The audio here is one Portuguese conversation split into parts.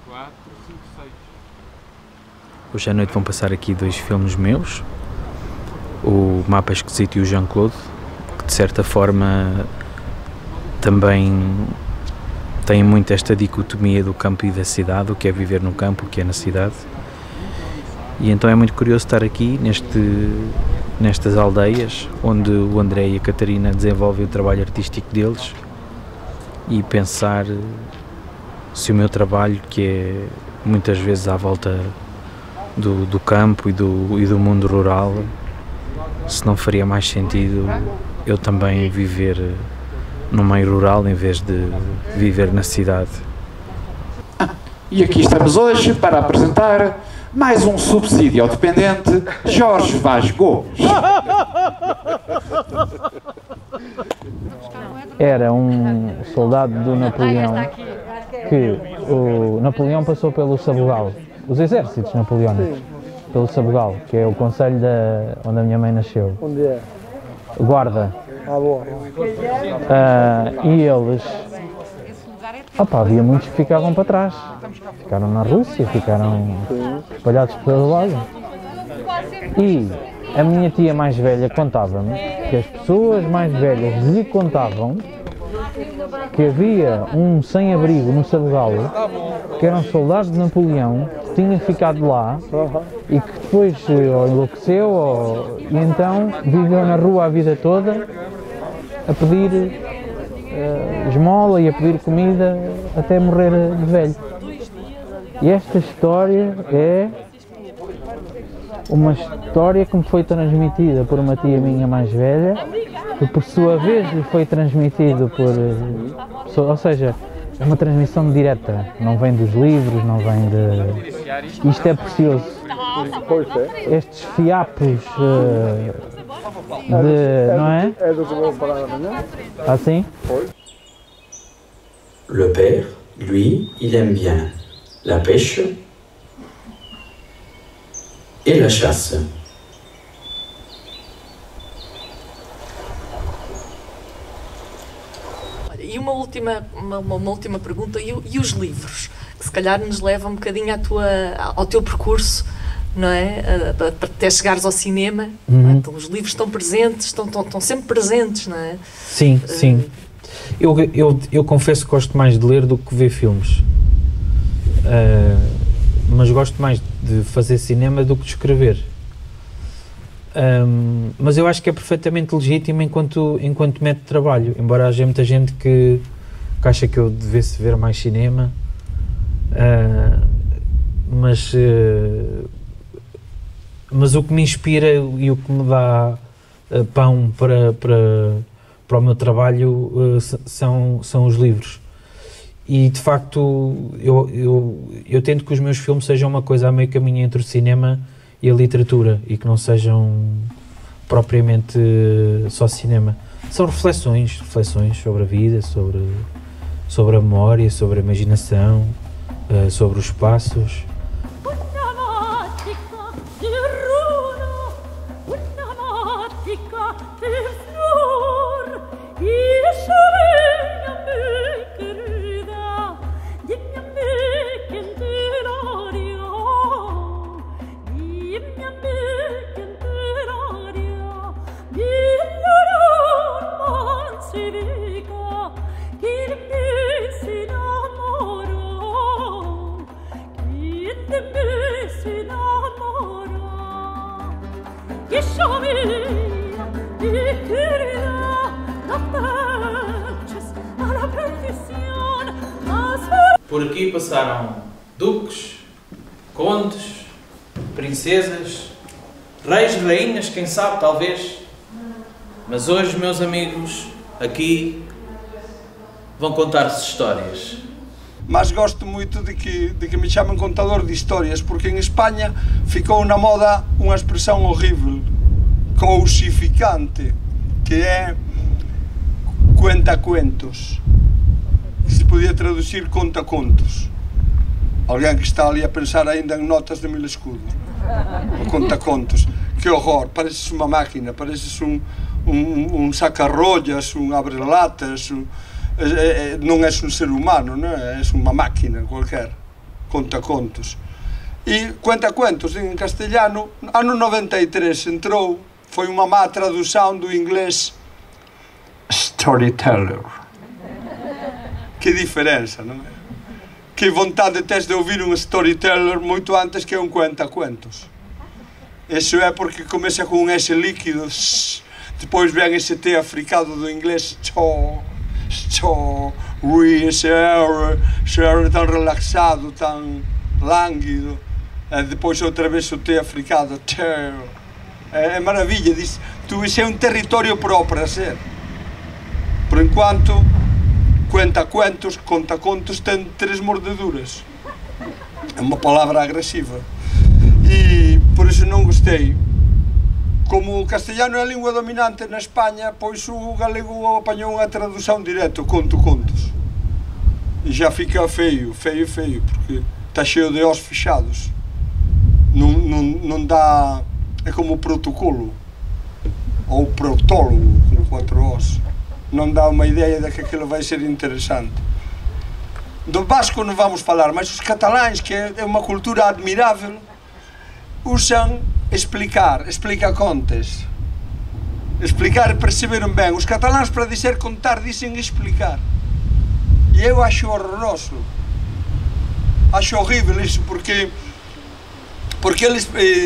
Hoje à noite vão passar aqui 2 filmes meus, o Mapa Esquisito e o Jean-Claude, que de certa forma também têm muito esta dicotomia do campo e da cidade, o que é viver no campo, o que é na cidade. E então é muito curioso estar aqui nestas aldeias, onde o André e a Catarina desenvolvem o trabalho artístico deles, e pensar se o meu trabalho, que é muitas vezes à volta do campo e do mundo rural, se não faria mais sentido eu também viver no meio rural em vez de viver na cidade. E aqui estamos hoje para apresentar mais um subsídio ao dependente, Jorge Vaz Gomes. Era um soldado do Napoleão que o Napoleão passou pelo Sabugal, os exércitos napoleónicos, pelo Sabugal, que é o concelho onde a minha mãe nasceu. Onde é? Guarda. Ah, boa. E eles... havia muitos que ficavam para trás. Ficaram na Rússia, ficaram espalhados por todo lado. E a minha tia mais velha contava-me que as pessoas mais velhas lhe contavam que havia um sem-abrigo no Sabugal, que era um soldado de Napoleão, que tinha ficado lá e que depois enlouqueceu e então viveu na rua a vida toda a pedir esmola e a pedir comida até morrer de velho. E esta história é uma história que me foi transmitida por uma tia minha mais velha, que por sua vez lhe foi transmitido por... ou seja, é uma transmissão direta, não vem dos livros, não vem de... Isto é precioso. Estes fiapos não é? É do que vou falar amanhã. Assim? Le père, lui, il aime bien la pêche et la chasse. E uma última pergunta, e os livros? Que se calhar nos levam um bocadinho ao teu percurso, não é? Para até chegares ao cinema. Não é? Então, os livros estão presentes, estão sempre presentes, não é? Sim, sim. Eu confesso que gosto mais de ler do que ver filmes. Mas gosto mais de fazer cinema do que de escrever. Mas eu acho que é perfeitamente legítimo enquanto método de trabalho, embora haja muita gente que acha que eu devesse ver mais cinema, mas o que me inspira e o que me dá pão para o meu trabalho são os livros. E de facto eu tento que os meus filmes sejam uma coisa a meio caminho entre o cinema e a literatura, e que não sejam propriamente só cinema. São reflexões sobre a vida, sobre a memória, sobre a imaginação, sobre os espaços. Por aqui passaram duques, condes, princesas, reis, rainhas, quem sabe, talvez. Mas hoje, meus amigos, aqui vão contar-se histórias. Mas gosto muito de que me chamem contador de histórias, porque em Espanha ficou na moda uma expressão horrível, cousificante, que é cuenta-cuentos, que se podia traduzir conta-contos. Alguém que está ali a pensar ainda em notas de 1000 escudos. O conta-contos. Que horror, pareces uma máquina, pareces um saca-rolhas, um abre-latas, não és um ser humano, não é? És uma máquina qualquer. contacontos. E cuentacuentos en castellano, ano 93 entrou, foi unha má tradución do inglés storyteller. Que diferenza, non é? Que vontade tes de ouvir un storyteller moito antes que un cuentacuentos. Eso é porque comeza con un S líquido, depois ven ese T africado do inglés, ese R tan relaxado, tan lánguido, e depois outra vez o T africado, é maravilla, tu ese é un territorio propio a ser. Por enquanto, cuentacuentos, contacontos ten 3 mordeduras. É unha palabra agresiva. E por iso non gostei. Como o castellano é a lingua dominante na España, pois o galego apañou unha tradución directa, contos. E já fica feio, porque está cheo de os fechados. Non dá... é como protocolo. Ou protólogo, com 4 os. Non dá unha idea de que aquilo vai ser interesante. Do vasco non vamos falar, mas os cataláns, que é unha cultura admirável, usan explicar contes. Explicar, perceberon ben. Os cataláns, para dizer contar, dicen explicar. E eu acho horroroso. Acho horrível iso, porque eles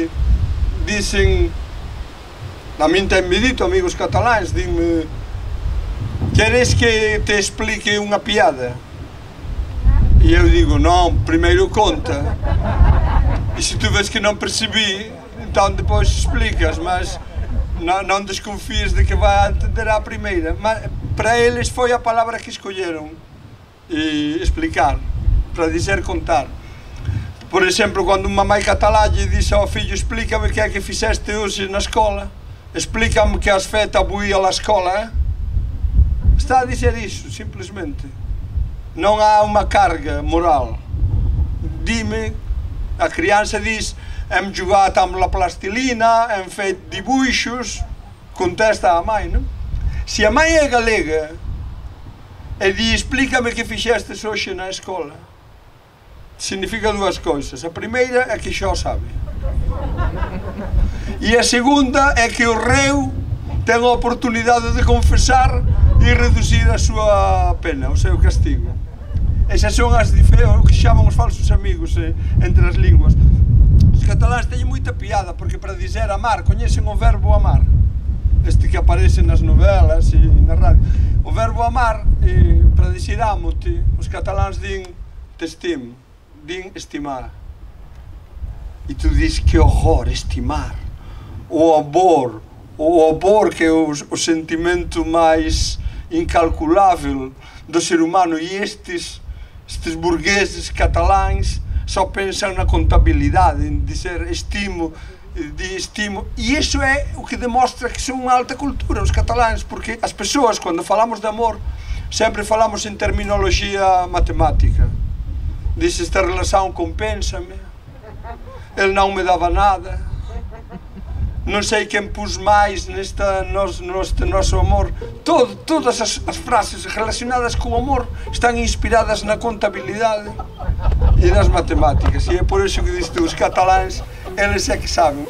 dicen, a min ten-me dito, amigos cataláns, dime, queres que te explique unha piada? E eu digo, non, primeiro conta. E se tu ves que non percebi, então depois explicas, mas non desconfíes de que vai a entender a primeira. Mas para eles foi a palavra que escolleron, explicar, para dizer contar. Por exemplo, cando unha mãe catalá lle dixe ao fillo, explícame que é que fixeste hoxe na escola, explícame que has feito a buía á escola, está a dizer iso, simplesmente. Non há unha carga moral. Dime, a crianza diz, hem jugat amb la plastilina, hem fet dibuixos, contesta a mãe, non? Se a mãe é galega e di, explícame que fixestes hoxe na escola, significa dúas coisas. A primeira é que xa o sabe. E a segunda é que o reo ten a oportunidade de confesar e reducir a súa pena, o seu castigo. Esas son as o que chaman os falsos amigos entre as linguas. Os cataláns teñen moita piada, porque para dizer amar, coñecen o verbo amar, este que aparece nas novelas e na radio. O verbo amar, para dicir amo-te, os cataláns din te estimo, din estimar. E tu dis que horror, estimar. O amor que é o sentimento máis incalculável do ser humano, e estes burgueses cataláns só pensan na contabilidade, en dizer estimo, e iso é o que demostra que son unha alta cultura os cataláns, porque as persoas, cando falamos de amor, sempre falamos en terminoloxía matemática. Dice, esta relación compénsame, el non me daba nada, non sei quen pus máis neste noso amor. Todas as frases relacionadas co amor están inspiradas na contabilidade e nas matemáticas, e é por iso que diste os cataláns, eles é que saben.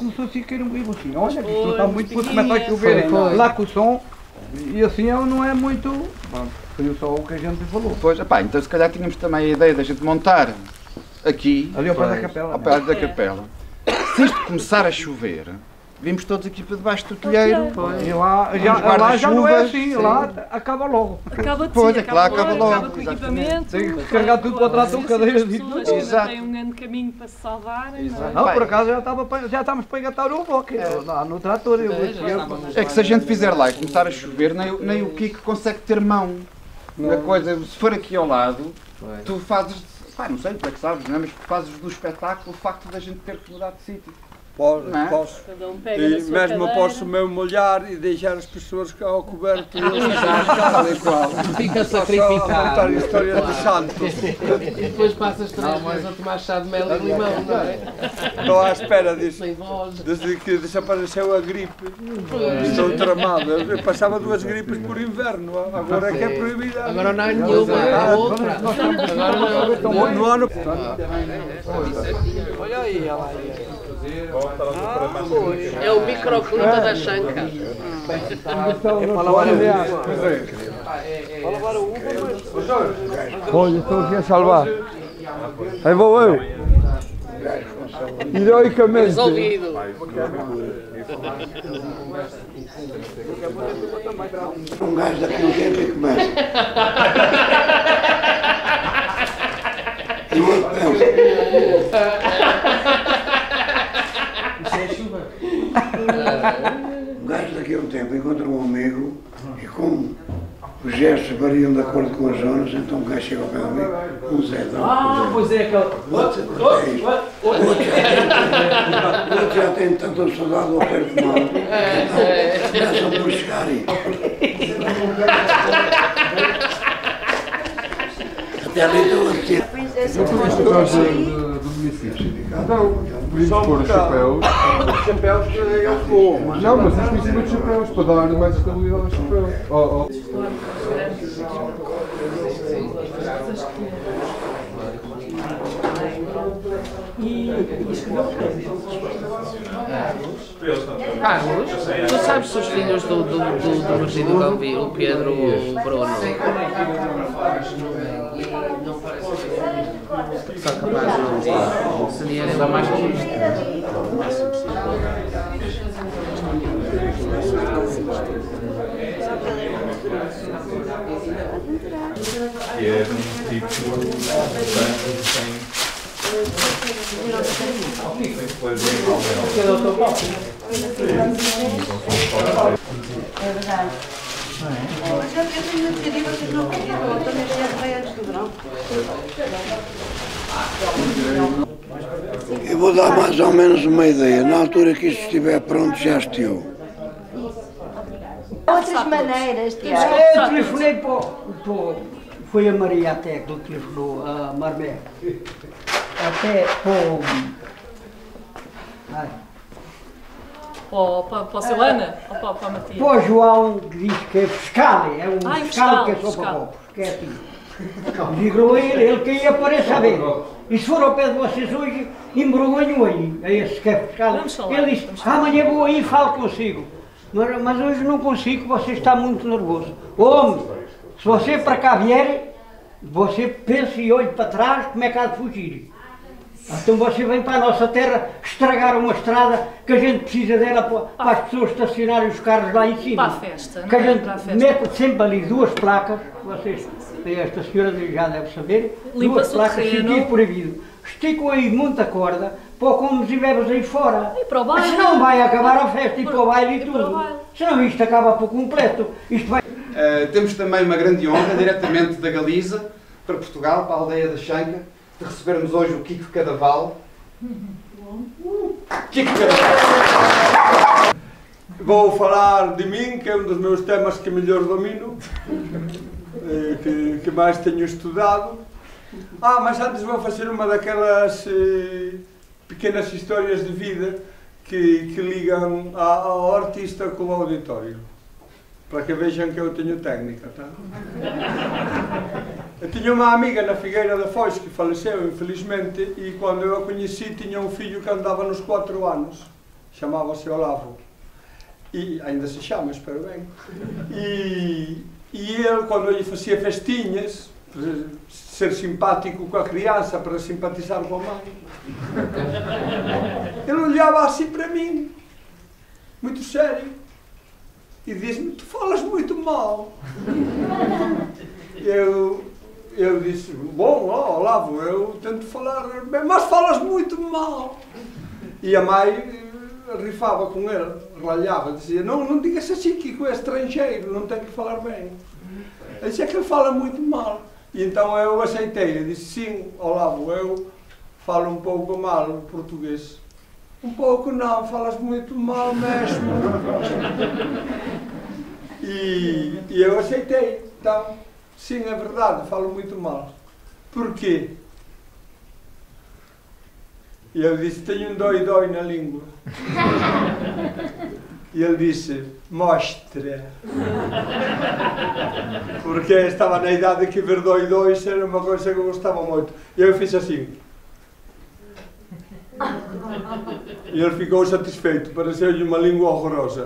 começou assim a cair um bico assim. Olha, isto não está muito, depois começa a chover lá com o som e assim não é muito. Bom, foi só o que a gente falou. Pois, epá, então se calhar tínhamos também a ideia da gente montar aqui, Ali ao pé da capela. ao pé da capela. Se isto começar a chover, vimos todos aqui para debaixo do telheiro. E lá já não é assim, lá acaba logo. Acaba de Pois, si, é que lá acaba logo, acaba com o equipamento. Tem que carregar tudo para trás, são cadeiras e tudo. As pessoas Exato. têm um grande caminho para se salvarem. Exato. Não, por acaso já estamos para engatar o boque, lá no trator. É que se a gente fizer lá e começar a chover, nem o Kiko consegue ter mão na coisa. Se for aqui ao lado, tu fazes, pá, não sei, tu é que sabes, não é? Mas tu fazes do espetáculo o facto da gente ter que mudar de sítio. Posso, Não é? posso. Cada um pega na E sua mesmo cadeira. posso mesmo molhar e deixar as pessoas cá ao coberto. Fica Contar sacrificado. histórias de santos. E depois passas 3 meses a tomar chá de mel e limão, não é? Estou à espera disso. Sem voz. Desde que desapareceu a gripe. Estou tramado. Eu passava 2 gripes por inverno. Agora é que é proibida. Agora não há nenhuma, há outra. Agora não. No ano. Olha aí, olha lá. É o microclima da chanca. Olha, estou aqui a salvar. Aí vou eu. Heroicamente. Resolvido. Um gajo daqui um tempo e começa. E o outro um gajo daqui a um tempo encontra um amigo e como os gestos variam de acordo com as zonas, então um gajo chega ao pé do amigo, um Zé dá. Pois é, aquele. O outro já tem tanta saudade ao pé de mal, começam por chegar e... Até ali estou a dizer. Do município. Então, podíamos pôr os chapéus. Os chapéus que eu como. Não, mas isto em cima dos chapéus, para dar mais estabilidade aos chapéus. Carlos, tu sabes se os filhos do Virgílio Galvi, o Pedro, o Bruno, são capazes de se dierem lá mais que isto? Que é um tipo É verdade. Mas eu tenho uma teoria, vocês não acreditam, eu também já vai antes do verão. Eu vou dar mais ou menos uma ideia. Na altura que isto estiver pronto, já estiou. Outras maneiras, Tiago. Eu telefonei foi a Maria até que telefonou, a Marmé. Até Para o seu Ana? Ou para a Matias? para o João, que diz que é fiscal, é um fiscal que é só fiscal. para copos, que é assim. Ligou ele que ia aparecer a ver. E se for ao pé de vocês hoje, embrulhem aí, a esse que é fiscal. Vamos falar, Ele disse, amanhã vou aí e falo consigo. Mas hoje não consigo, você está muito nervoso. Homem, se você para cá vier, você pensa e olhe para trás como é que há de fugir. Então você vem para a nossa terra estragar uma estrada que a gente precisa dela para as pessoas estacionarem os carros lá em cima. Para a festa, não que a é? gente Para a festa. mete sempre ali 2 placas, vocês, esta senhora já deve saber, 2 Limpa-se o placas, terreno. sentido proibido. Esticam aí muita corda para como e bebes aí fora. E para o baile. Senão vai acabar a festa e para o baile e para o tudo. baile. Senão isto acaba por completo. Isto vai... Temos também uma grande honra, diretamente da Galiza, para Portugal, para a aldeia da Chanca, de recebermos hoje o Kiko Cadaval. Kiko Cadaval! Vou falar de mim, que é um dos meus temas que melhor domino, que mais tenho estudado. Mas antes vou fazer uma daquelas pequenas histórias de vida que ligam ao artista com o auditório, para que vejam que eu tenho técnica, tá? Eu tinha uma amiga na Figueira da Foz que faleceu, infelizmente, e quando eu a conheci tinha um filho que andava nos 4 anos. chamava-se Olavo, e ainda se chama, espero bem, e ele, quando ele fazia festinhas, para ser simpático com a criança, para simpatizar com a mãe, ele olhava assim para mim, muito sério, e disse-me: tu falas muito mal. Eu disse: bom, Olavo, eu tento falar bem, mas falas muito mal. E a mãe rifava com ele, ralhava, dizia: não digas assim, que é estrangeiro, não tem que falar bem. Ele dizia que ele fala muito mal. E então eu aceitei, eu disse: sim, Olavo, eu falo um pouco mal o português. Um pouco não, falas muito mal mesmo. E eu aceitei. Então, sim, é verdade, falo muito mal. Porquê? E eu disse: tenho um dói-dói na língua. E ele disse: mostra. Porque estava na idade que ver dói-dóis era uma coisa que eu gostava muito. E eu fiz assim. E ele ficou satisfeito, pareceu-lhe uma língua horrorosa.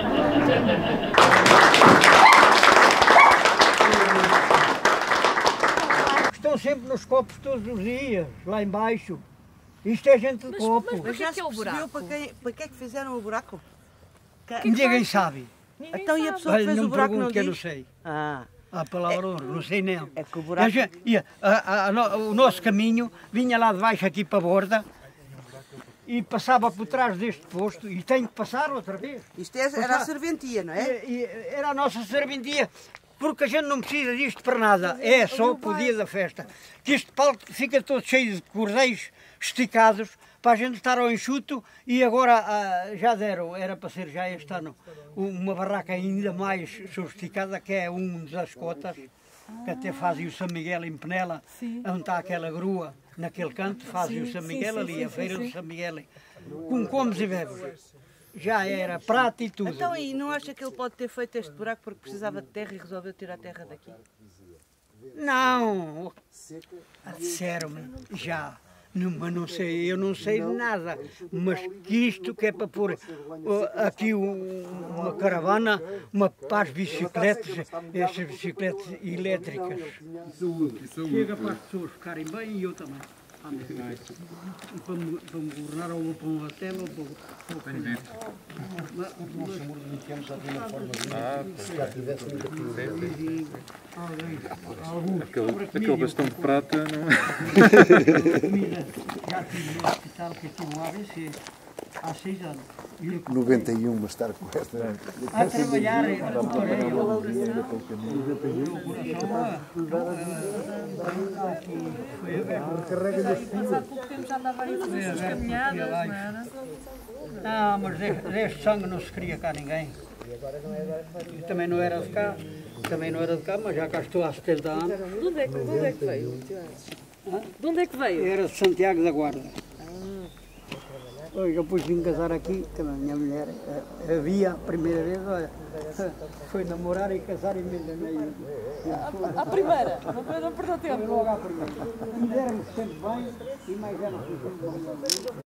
Estão sempre nos copos todos os dias, lá embaixo. Isto é gente de copo. Mas já se percebeu para que é que fizeram o buraco? Ninguém sabe. Então e a pessoa que fez o buraco não diz? Eu não sei. A palavra não sei nem. É que o buraco... O nosso caminho vinha lá de baixo aqui para a borda e passava por trás deste posto e tem que passar outra vez. Isto era a serventia, não é? Era a nossa serventia. Porque a gente não precisa disto para nada, é só para o dia da festa. Que este palco fica todo cheio de cordéis esticados para a gente estar ao enxuto e agora já deram, era para ser já este ano, uma barraca ainda mais sofisticada, que é um das cotas, que até fazem o São Miguel em Penela, onde está aquela grua, naquele canto, fazem o São Miguel ali, a feira do São Miguel, com comes e bebes. Já era prata e tudo. Então, e não acha que ele pode ter feito este buraco porque precisava de terra e resolveu tirar a terra daqui? Não, disseram-me já, mas não sei, eu não sei nada, mas que isto que é para pôr aqui uma caravana, uma para as bicicletas, essas bicicletas elétricas. Chega para as pessoas ficarem bem e eu também. Para me governar ou para um hotel ou para o O nosso muro de 20 anos já tem uma forma de se já tivesse muita Aquele bastão de prata não já tive no hospital que tive um AVC há 6 anos. 91, mas estar com esta... A trabalhar, recuperei. Há pouco tempo já andava aí fazer as caminhadas, não era? Não, mas deste sangue não se queria cá ninguém. Eu também não era de cá, mas já cá estou há 70 anos. De onde é que veio? De onde é que veio? Era de Santiago da Guarda. Eu depois vim casar aqui, também a minha mulher havia a primeira vez, olha, foi namorar e casar e me enganei. A primeira? Não perdeu tempo? Foi logo à primeira. E deram-me sempre bem e mais eram